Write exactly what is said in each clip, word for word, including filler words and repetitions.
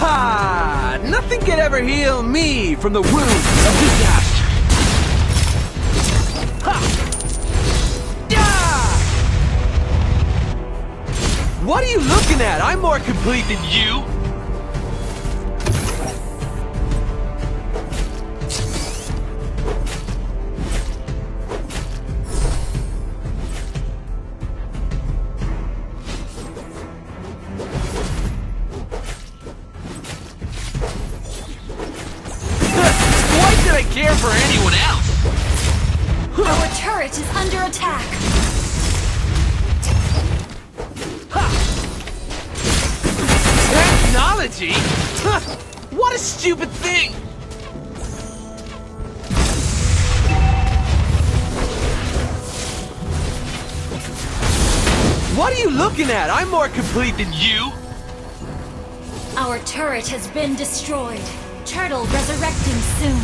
Ha! Nothing could ever heal me from the wounds of disaster. Ha! Yeah! What are you looking at? I'm more complete than you. I care for anyone else. Our turret is under attack. Ha. Technology? Huh. What a stupid thing! What are you looking at? I'm more complete than you. Our turret has been destroyed. Turtle resurrecting soon.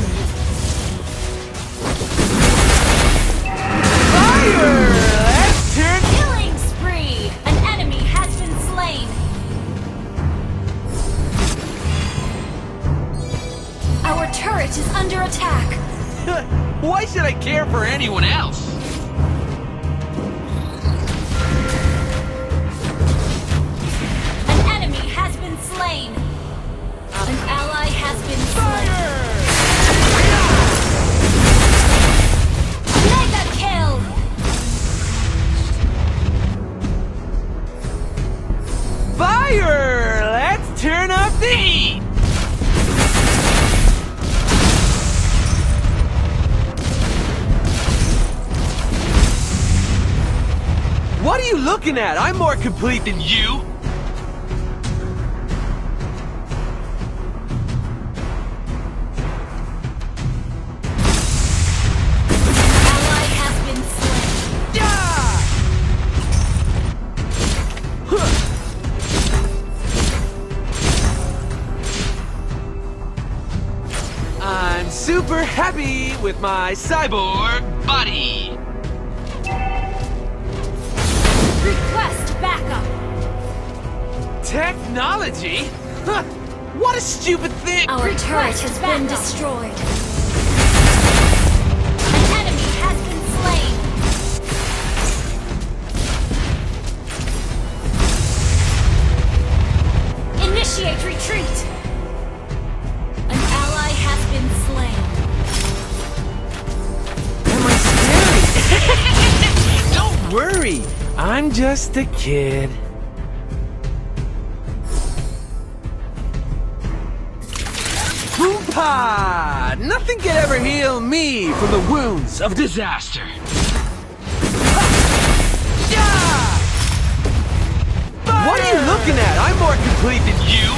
Fire! Let's turn... Killing spree! An enemy has been slain. Our turret is under attack. Why should I care for anyone else? An enemy has been slain. An ally has been slain. Mega kill! Fire! Let's turn up the heat! What are you looking at? I'm more complete than you. I'm super happy with my cyborg body. Request backup. Technology? Huh. What a stupid thing! Our Request turret has backup. been destroyed. An enemy has been slain. Initiate retreat. An ally has been slain. Am I scary? Don't worry, I'm just a kid. Boom-pa! Nothing can ever heal me from the wounds of disaster. What are you looking at? I'm more complete than you.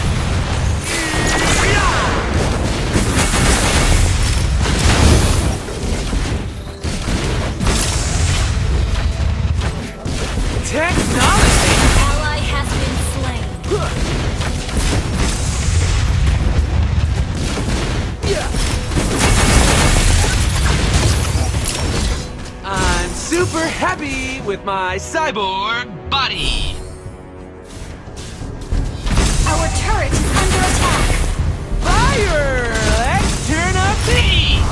Technology? Ally has been slain. I'm super happy with my cyborg body. Our turret is under attack. Fire! Let's turn up the heat!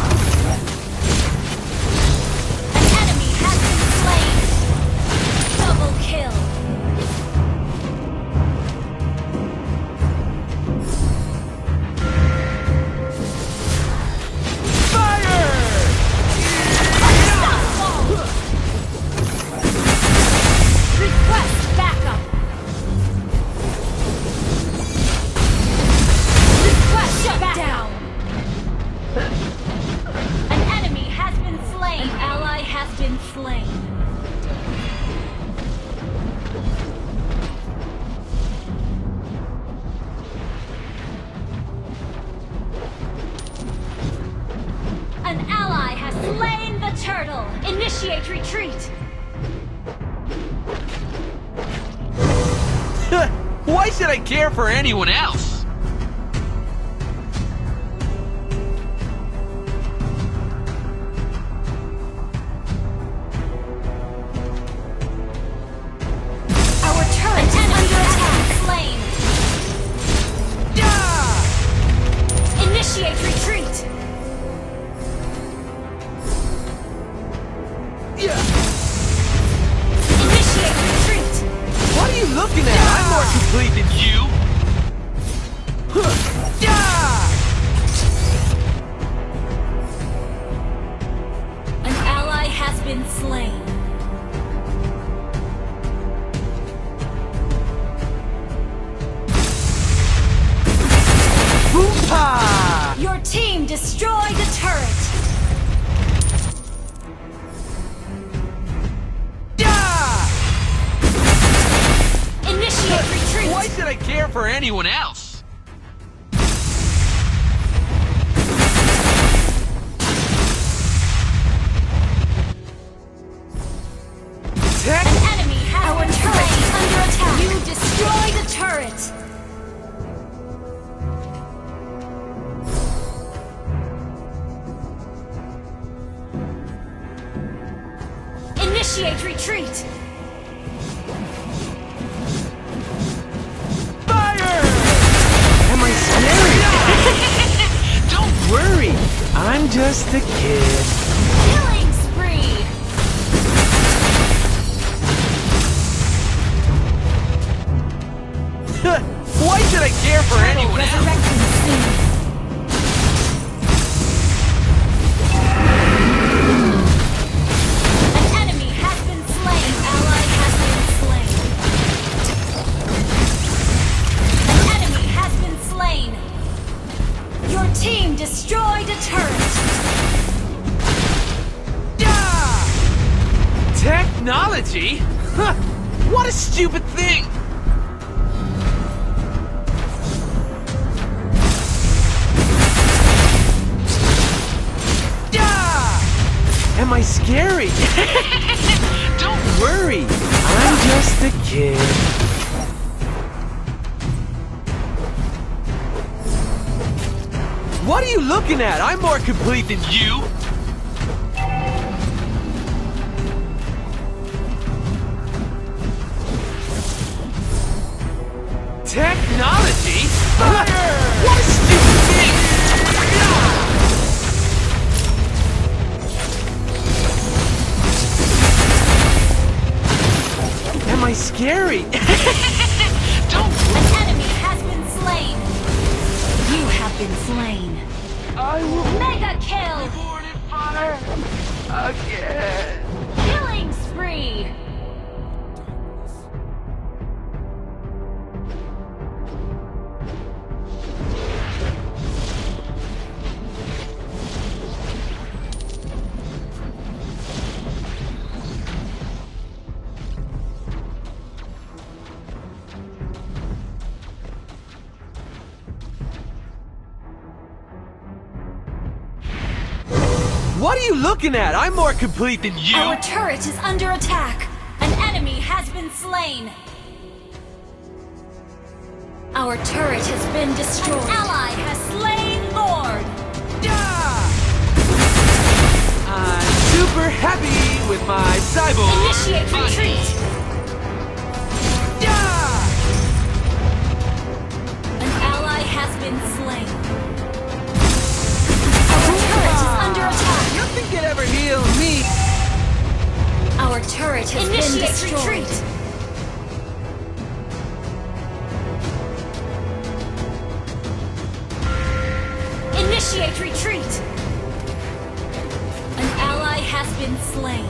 An enemy has been slain. Double kill. Fire! Unstoppable. Request backup. Request shut down. An enemy has been slain. An ally has been slain. An ally has slain the turtle. Initiate retreat. Why should I care for anyone else? Our turret is under attack. Slain. Yeah! complete than you. Yeah! An ally has been slain. Boom-pa! Your team destroyed a turret. Yeah! Initiate retreat. Why should I care for anyone else? Tech? An enemy has Our been turret is under attack. You destroyed a turret. Initiate retreat! Fire! Am I scary? Don't worry, I'm just a kid. Killing spree! Why should I care for Turtle anyone else? resurrecting soon. Team destroyed a turret! Yeah! Technology? Huh. What a stupid thing! Yeah! Am I scary? Don't worry, I'm just a kid. What are you looking at? I'm more complete than you! Technology? Fire! What a stupid thing! Am I scary? Don't... An enemy has been slain! You have been slain. I will... Mega kill! Morning fire! Again! Killing spree! What are you looking at? I'm more complete than you! Our turret is under attack! An enemy has been slain! Our turret has been destroyed! An ally has slain Lord! Yeah! I'm super happy with my cyborg! Initiate retreat! Yeah! An ally has been slain! Our turret is under attack! Nothing can ever heal me! Our turret has Initiate been destroyed! retreat. Initiate retreat! An ally has been slain.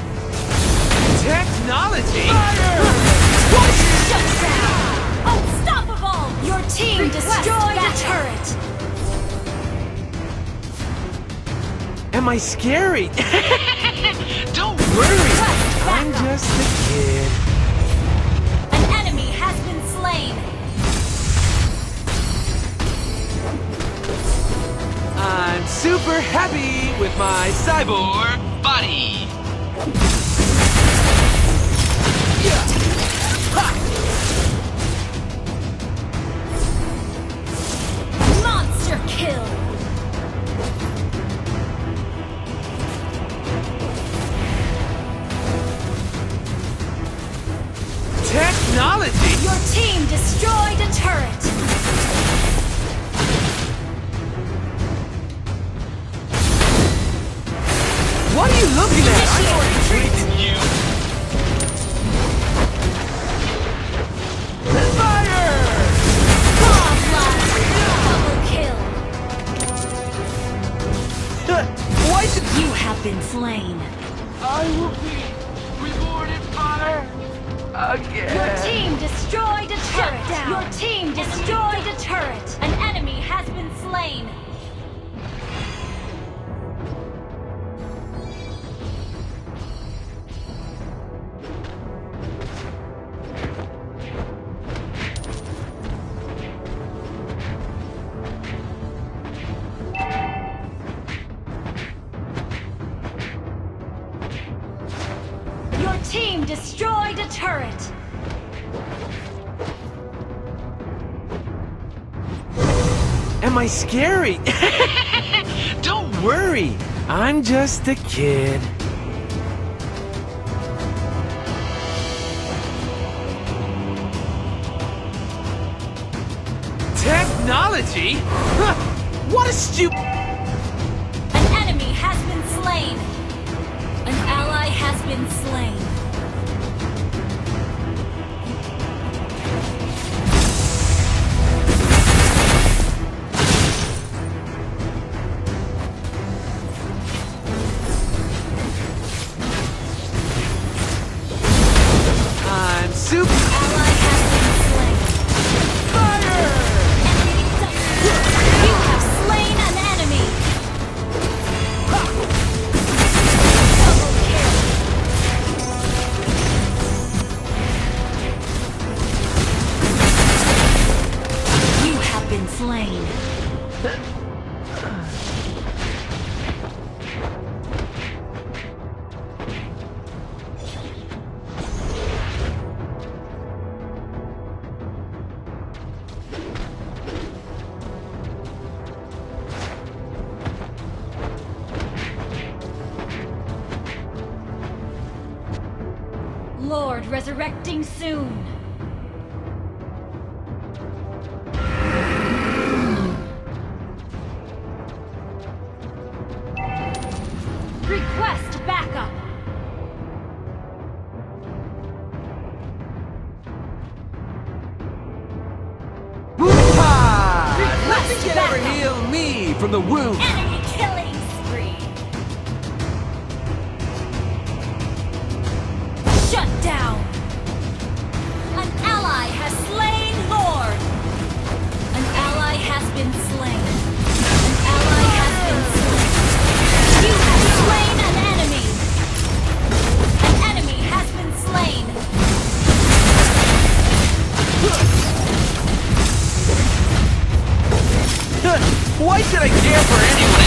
Technology? Fire! What? Shut down! Unstoppable! Your team Request destroyed a backup. turret! Am I scary? Don't worry, I'm just a kid. An enemy has been slain. I'm super happy with my cyborg body. Yeah. Ha. Monster kill! Technology? Your team destroyed a turret! What are you looking at? I'm Initiate more retreat. complete than you. Fire! again. Your team destroyed a turret. Down. Your team destroyed a turret. An enemy has been slain. Your team destroyed a turret. Am I scary? Don't worry, I'm just a kid. Technology? Huh, what a stupid... An enemy has been slain. An ally has been slain. I'm super... Ally has been slain. Fire! You have slain an enemy. Double kill. You have been slain. Lord resurrecting soon. Request backup. Woo-ha! Request Nothing can ever backup. heal me from the wound. Enemy killing spree. Shut down. An ally has slain Lord. An ally has been slain. An ally has been slain. You have slain an enemy. An enemy has been slain. Why should I care for anyone